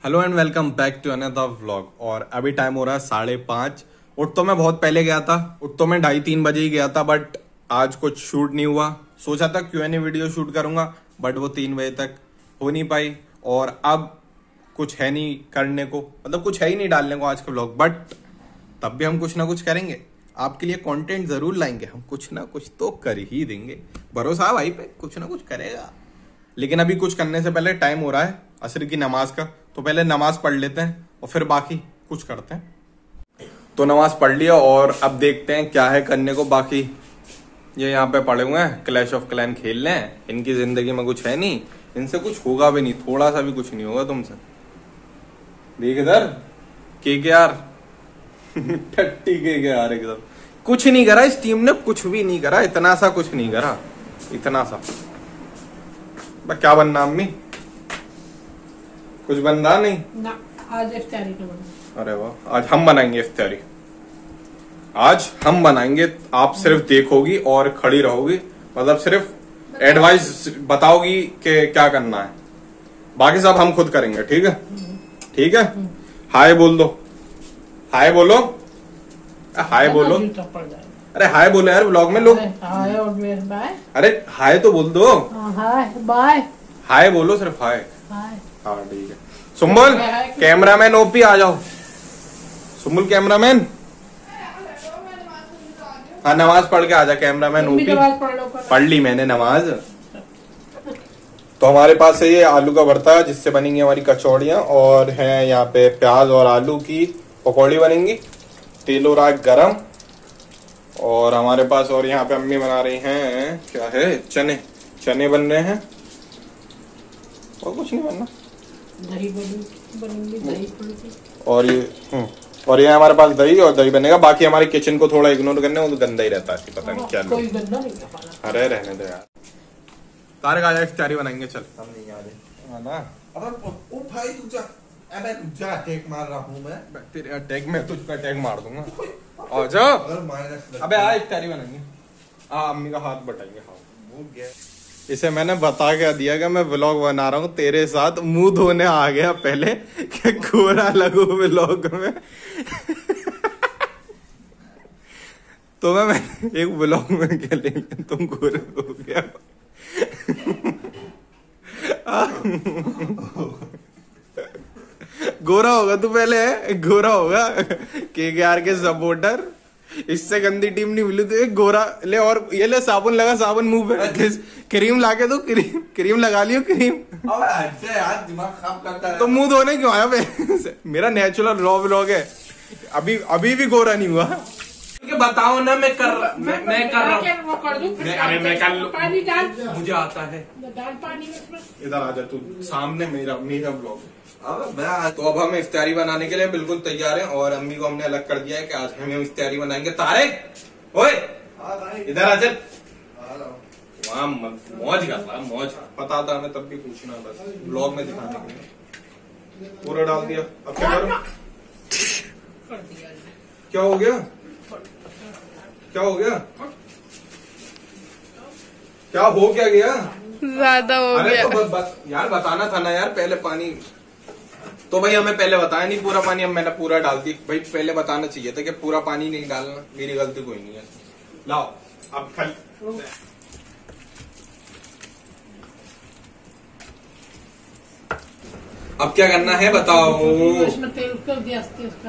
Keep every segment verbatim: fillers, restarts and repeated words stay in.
Hello and welcome back to another vlog. और अभी time हो रहा है साढ़े पाँच। उठ तो मैं बहुत पहले गया था, उठ तो मैं ढाई तीन बजे ही गया था, बट आज कुछ शूट नहीं हुआ। सोचा था Q and A video shoot करूंगा, बट वो तीन बजे तक हो नहीं पाई। और अब कुछ है नहीं करने को, मतलब कुछ है ही नहीं डालने को आज का व्लॉग, बट तब भी हम कुछ ना कुछ करेंगे, आपके लिए कंटेंट जरूर लाएंगे। हम कुछ ना कुछ तो कर ही देंगे, भरोसा है भाई पे, कुछ ना कुछ करेगा। लेकिन अभी कुछ करने से पहले टाइम हो रहा है असर की नमाज का, तो पहले नमाज पढ़ लेते हैं और फिर बाकी कुछ करते हैं। तो नमाज पढ़ लिया और अब देखते हैं क्या है करने को। बाकी ये यहाँ पे पड़े हुए हैं, क्लैश ऑफ क्लैन खेल रहे हैं। इनकी जिंदगी में कुछ है नहीं, इनसे कुछ होगा भी नहीं, थोड़ा सा भी कुछ नहीं होगा तुमसे। देख इधर के के यार टट्टी के के यार एकदम कुछ नहीं करा इस टीम ने, कुछ भी नहीं करा, इतना सा कुछ नहीं करा, इतना सा। क्या बनना अम्मी, कुछ बनना नहीं ना, आज इफ्तारी का बना। अरे वाह, आज हम बनाएंगे इफ्तारी, आज हम बनाएंगे। आप सिर्फ देखोगी और खड़ी रहोगी, मतलब सिर्फ एडवाइस बताओगी कि क्या करना है, बाकी सब हम खुद करेंगे। ठीक है, ठीक है। हाय बोल दो, हाय बोलो, हाय बोलो। अरे हाय बोलो यार, व्लॉग में लोग। हाय और बाय। अरे हाय तो बोल दो, हाय बाय, हाय बोलो सिर्फ, हाय। हाय। हाँ ठीक है। सुम्बुल कैमरामैन ओपी आ जाओ, सुम्बुल कैमरामैन। हाँ नमाज पढ़ के आ जा कैमरामैन ओपी। पढ़ ली मैंने नमाज। तो हमारे पास है ये आलू का भरता, जिससे बनेंगी हमारी कचौड़ियाँ, और है यहाँ पे प्याज और आलू की पकौड़ी बनेंगी। तेल हो रहा है गरम, और हमारे पास और यहाँ पे अम्मी बना रही हैं, क्या है, चने चने बन रहे हैं, और कुछ नहीं बनना। दही बनेगी, दही पड़ेगी। और ये हम्म और ये हमारे पास दही और दही बनेगा। बाकी हमारे किचन को थोड़ा इग्नोर करने, वो तो गंदा ही रहता है, पता नहीं क्या कोई गंदा नहीं है। अरे रहने दो यार। तारक आजा, इफ्तारी बनाएंगे, चल। हम नहीं आ रहे। हाँ ना। अबे ओ भाई तू जा, अबे तू जा, टैग मार रहा हूँ मैं। तेरे टैग में तुझका टैग मार दूंगा। आ जा, अबे आ, इफ्तारी बनाएंगे। आ अम्मी का हाथ बटाएंगे। हाँ वो गया। इसे मैंने बता के दिया कि मैं व्लॉग बना रहा हूँ तेरे साथ, मुंह धोने आ गया पहले कि गोरा लगू व्लॉग में। तो मैं, मैं एक व्लॉग में कह लेंगे तुम गोरे हो गया। गोरा होगा तू पहले, गोरा होगा। के के आर के सपोर्टर, इससे गंदी टीम नहीं मिली तो एक गोरा ले। और ये ले साबुन लगा, साबुन मुंह पे, क्रीम लाके दो, क्रीम क्रीम लगा लियो, क्रीम। अबे यार दिमाग खराब करता है। तो मुंह धोने क्यों आया बे? मेरा नेचुरल रॉ व्लॉग है, अभी अभी भी गोरा नहीं हुआ। बताओ ना, मैं कर रहा मैं, मैं कर रहा हूँ। अरे मैं कर लूं, पानी डाल, मुझे आता है। डाल पानी में। इधर आ जा तू, सामने मेरा मेरा व्लॉग। अबे मैं तो अब हम इफ्तारी बनाने के लिए बिल्कुल तैयार हैं, और अम्मी को हमने अलग कर दिया है कि आज हम इफ्तारी बनाएंगे। तारिक ओए इधर आ चल। वहाँ मौज का था, मौज पता था हमें, तब भी पूछना, बस ब्लॉग में दिखाने के लिए। पूरा डाल दिया, अब क्या करूं? क्या हो गया, क्या हो गया, क्या हो क्या गया? ज्यादा हो अरे गया। तो बस यार बताना था ना यार, पहले पानी तो भाई हमें पहले बताया नहीं पूरा पानी, अब मैंने पूरा डाल दी। भाई पहले बताना चाहिए था कि पूरा पानी नहीं डालना, मेरी गलती कोई नहीं है। लाओ अब खल अब क्या करना है बताओ। इसमें तेल कर दिया इसका,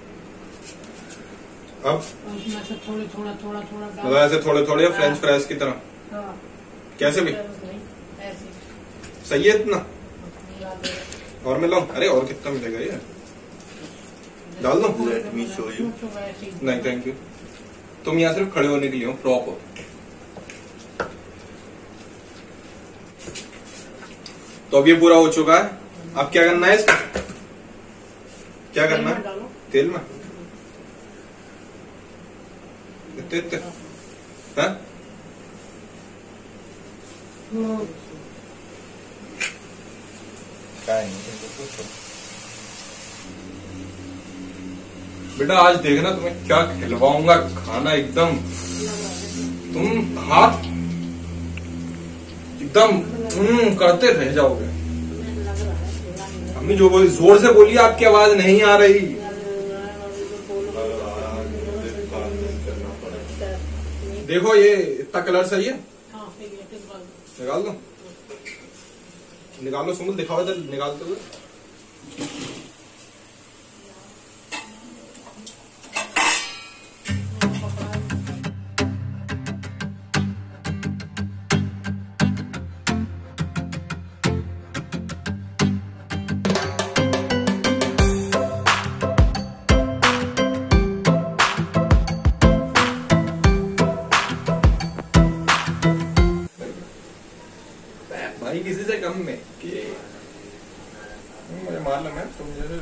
अब उसमें से थोड़े थोड़ा थोड़ा थोड़ा डाल, मतलब ऐसे थोड़े थोड़े फ्रेंच फ्राइज की तरह। हाँ। कैसे भी ऐसे सही है इतना, और मिलाऊं? अरे और कितना मिलेगा ये, डाल दो। Let me show you. नहीं थैंक यू, तुम यहाँ सिर्फ खड़े होने के लिए हो, प्रॉप हो। तो अब ये पूरा हो चुका है, अब क्या करना है इसका, क्या करना है? तेल में इतने इतने हाँ? बेटा आज देखना तुम्हें क्या खिलवाऊंगा खाना, एकदम तुम हाथ एकदम करते रह जाओगे। अम्मी जो बोली जोर से बोलिए, आपकी आवाज नहीं आ रही। देखो ये इतना कलर सही है, निकाल दो निकाल लो सुमुल, दिखाओ इधर निकालते हुए। भाई किसी से कम में कि मुझे मालूम है तुम जैसे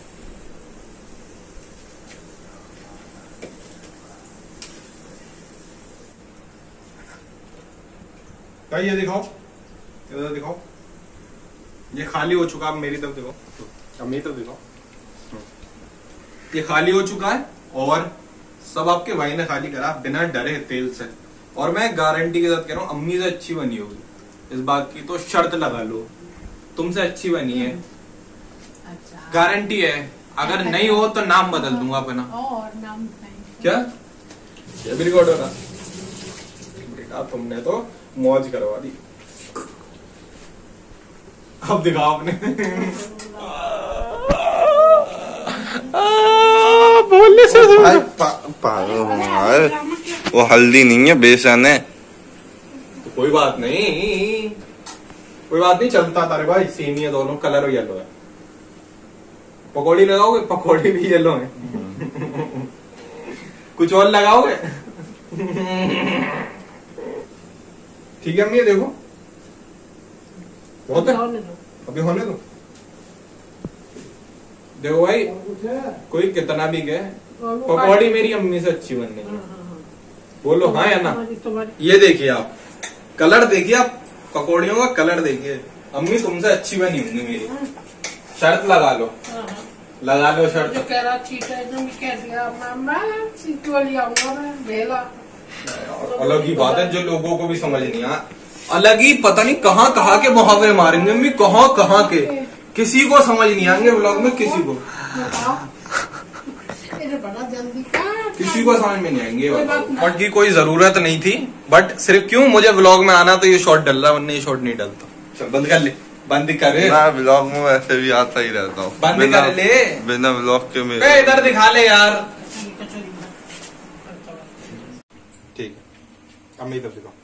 भाई ये दिखाओ, इधर दिखाओ, ये खाली हो चुका, अब मेरी तरफ देखो, अब मेरी तरफ दिखाओ, ये खाली हो चुका है और सब आपके भाई ने खाली करा बिना डरे तेल से, और मैं गारंटी के साथ कह रहा हूँ अम्मी से अच्छी बनी होगी, इस बात की तो शर्त लगा लो, तुमसे अच्छी बनी है, अच्छा। गारंटी है। अगर नहीं हो तो नाम बदल दूंगा अपना। और नाम क्या ये भी रिकॉर्ड हो रहा बेटा, तुमने तो मौज करवा दी। अब दिखाओ आपने बोलने से भाई पागल हो यार, वो हल्दी नहीं है, बेसन है। तो कोई बात नहीं, कोई बात नहीं, चलता तारे भाई, सेम ही है दोनों, कलर येलो है। पकौड़ी लगाओगे? पकौड़ी भी येलो है। कुछ और लगाओगे? ठीक है अम्मी, देखो बहुत है, अभी होने दो। देखो भाई, कोई कितना भी कहे पकौड़ी मेरी अम्मी से अच्छी बननी है, बोलो हाँ या ना। ये देखिए आप, कलर देखिए आप, पकौड़ियों का कलर देखिए, अम्मी तुमसे अच्छी बनी होंगी मेरी, शर्त लगा लो, लगा लो शर्त। जो कह रहा ठीक है, जो कह दिया मामा सीट वाली आऊंगा मैं बेला। अलग ही बात है, जो लोगों को भी समझ नहीं आ, अलग ही पता नहीं कहाँ कहाँ के मुहावरे मारेंगे अम्मी, कहाँ कहाँ के, किसी को समझ नहीं आएंगे व्लॉग में, किसी को बड़ा जल्दी का किसी को समझ में नहीं आएंगे। बट की कोई जरूरत नहीं थी, बट सिर्फ क्यों मुझे व्लॉग में आना तो ये शॉट डल रहा, वरना ये शॉट नहीं डलता। चल बंद कर ले, बंद कर मैं व्लॉग में वैसे भी आता ही रहता हूँ, बंद कर ले, बिना व्लॉग के मेरे। इधर दिखा ले यार, ठीक है अब मेरी तरफ दिखाओ।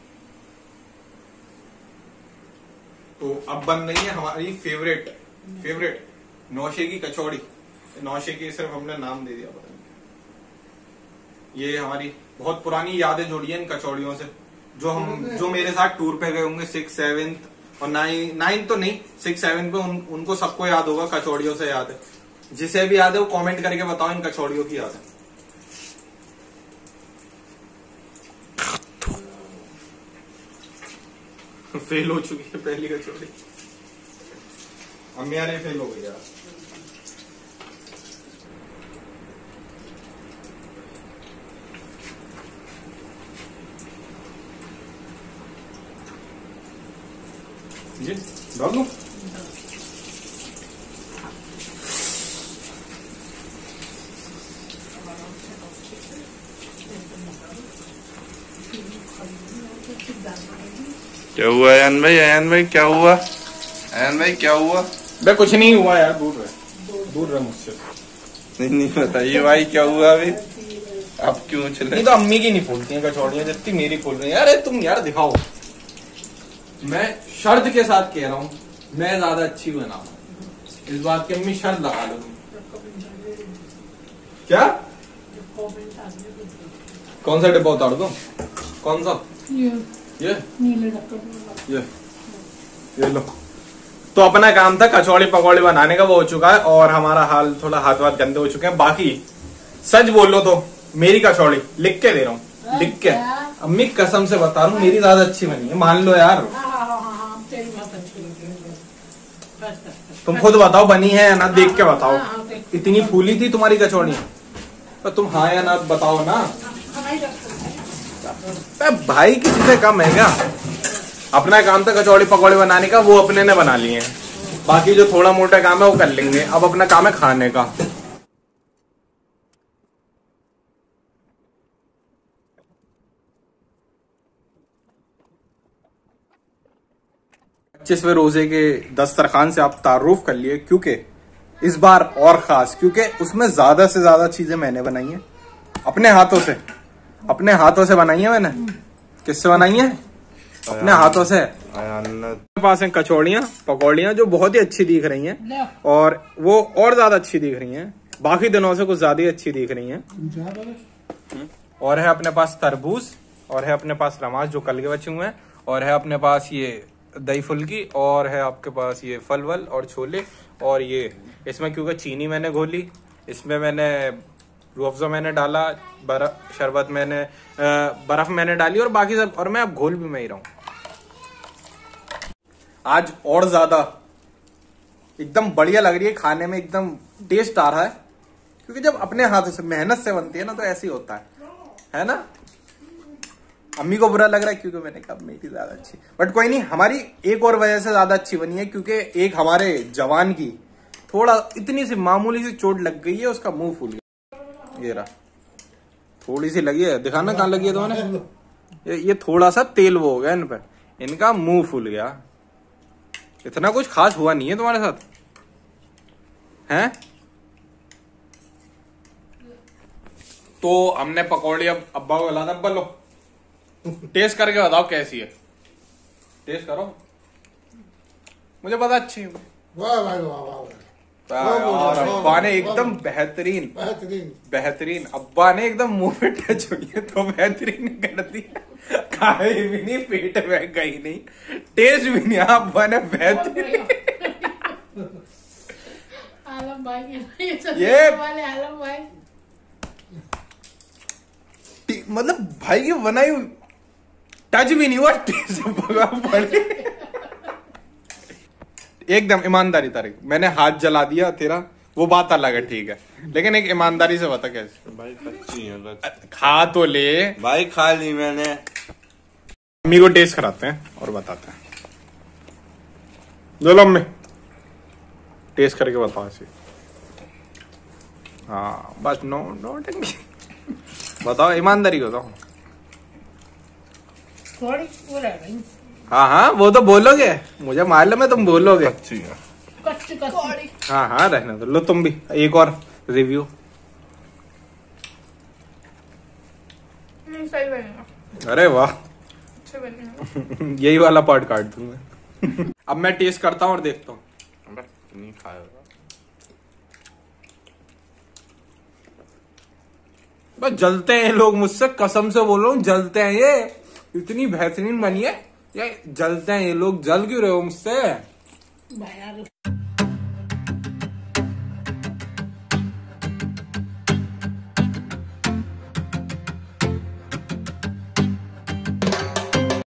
तो अब बन रही है हमारी फेवरेट फेवरेट नौशे की कचौड़ी। नौशे की सिर्फ हमने नाम दे दिया, पता नहीं। ये हमारी बहुत पुरानी यादें जुड़ी हैं इन कचौड़ियों से, जो हम जो मेरे साथ टूर पे गए होंगे सिक्स सेवेंथ और नाइन नाइन तो नहीं सिक्स सेवन पे, उन, उनको सबको याद होगा, कचौड़ियों से याद है। जिसे भी याद है वो कमेंट करके बताओ इन कचौड़ियों की याद है। फेल हो चुकी है पहली कचौड़ी, अम्मी यार फेल हो गई यार। जी डाल दो। क्या हुआ अयन भाई? अयन भाई क्या हुआ? अयन भाई क्या हुआ? बे कुछ नहीं हुआ यार, दूर रहे दूर रहे मुझसे। नहीं नहीं बताइए भाई क्या हुआ अभी? आप क्यों चले? नहीं तो अम्मी की नहीं फूलती हैं कचौड़ियाँ जितनी मेरी फूल रही है। अरे तुम यार दिखाओ, मैं शर्त के साथ कह रहा हूँ, मैं ज्यादा अच्छी बनाऊँ, इस बात की अम्मी शर्त लगा लो। क्या कौन सा डिब्बा उतार दो? कौन सा? ये ये नीले ढक्कन ये ये लो। तो अपना काम था कचौड़ी पकौड़ी बनाने का, वो हो चुका है और हमारा हाल थोड़ा हाथ वाथ गंदे हो चुके हैं। बाकी सच बोल लो तो मेरी कचौड़ी लिख के दे रहा हूँ, लिख के अम्मी कसम से बता रहा हूँ मेरी ज्यादा अच्छी बनी है, मान लो यार। तुम खुद बताओ बनी है या ना, देख के बताओ। इतनी फूली थी तुम्हारी कचौड़ी, तो तुम हाँ या ना बताओ ना। भाई किसी से कम है क्या? अपना काम था कचौड़ी पकौड़ी बनाने का, वो अपने ने बना लिए हैं। बाकी जो थोड़ा मोटा काम है वो कर लेंगे। अब अपना काम है खाने का। पच्चीसवें रोजे के दस्तरखान से आप तारुफ कर लिए, क्योंकि इस बार और खास, क्योंकि उसमें ज्यादा से ज्यादा चीजें मैंने बनाई हैं अपने हाथों से। अपने हाथों से बनाई है मैंने। किससे बनाई है? अपने हाथों से। मेरे पास है कचौड़ियाँ, पकौड़ियाँ जो बहुत ही अच्छी दिख रही हैं और वो और ज्यादा अच्छी दिख रही हैं, बाकी दिनों से कुछ ज्यादा ही अच्छी दिख रही हैं। और है अपने पास तरबूज, और है अपने पास रमाज जो कल के बचे हुए हैं, और है अपने पास ये दही फुल्की, और है आपके पास ये फल वल और छोले। और ये इसमें क्योंकि चीनी मैंने घोली, इसमें मैंने रूह अफ़ज़ा मैंने डाला, बर्फ शरबत मैंने बर्फ मैंने डाली और बाकी सब, और मैं अब घोल भी मैं ही रहा हूं। आज और ज्यादा एकदम बढ़िया लग रही है खाने में, एकदम टेस्ट आ रहा है, क्योंकि जब अपने हाथों से मेहनत से बनती है ना तो ऐसे ही होता है, है ना। अम्मी को बुरा लग रहा है क्योंकि मैंने कहा मेरी ज्यादा अच्छी, बट कोई नहीं, हमारी एक और वजह से ज्यादा अच्छी बनी है, क्योंकि एक हमारे जवान की थोड़ा इतनी सी मामूली सी चोट लग गई है, उसका मुंह फूल गया। ये रहा, थोड़ी सी लगी है, दिखाना कहाँ लगी है तुम्हारे? ये, ये थोड़ा सा तेल वो हो गया इन पे, इनका मुंह फूल गया। इतना कुछ खास हुआ नहीं है तुम्हारे साथ, हैं? तो हमने पकौड़ी अब अब्बा को खिला, अब्बा लो टेस्ट करके बताओ कैसी है। टेस्ट करो, मुझे पता अच्छी है। वाह वाह वाह वाह। और अब्बा ने एकदम बेहतरीन बेहतरीन बेहतरीन अब्बा ने एकदम मुंह पे टच हुई है तो बेहतरीन कर दिया। खाए भी नहीं, पेट में गई नहीं, टेस्ट भी नहीं, अब्बा ने बेहतरीन। आलम भाई ये ये वाले आलम भाई, मतलब भाई की बनाई हुई टच भी नहीं हुआ, टेस्ट एकदम ईमानदारी तारीख। मैंने हाथ जला दिया तेरा, वो बात अलग है, ठीक है, लेकिन एक ईमानदारी से बता कैसे। भाई कच्ची है, खा तो ले भाई खा ली मैंने। अम्मी को टेस्ट कराते हैं और बताते हैं। चलो अम्मी टेस्ट करके बताओ ऐसे। हाँ बस, नो नो बताओ, ईमानदारी को बताओ। थोड़ी वो रह गई। हाँ हाँ वो तो बोलोगे, मुझे मालूम है तुम बोलोगे। कच्ची है, कच्ची कच्ची। हाँ हाँ रहने दो, लो तुम भी एक और रिव्यू। सही बनेगा। अरे वाह, अच्छा बनेगा। यही वाला पार्ट काट दूं मैं। अब मैं टेस्ट करता हूँ और देखता हूँ। नहीं खाया बस जलते हैं लोग मुझसे, कसम से बोल रहा हूँ, जलते हैं ये। इतनी बेहतरीन बनी है ये, जलते हैं ये लोग। जल क्यों रहे हो मुझसे? भाई यार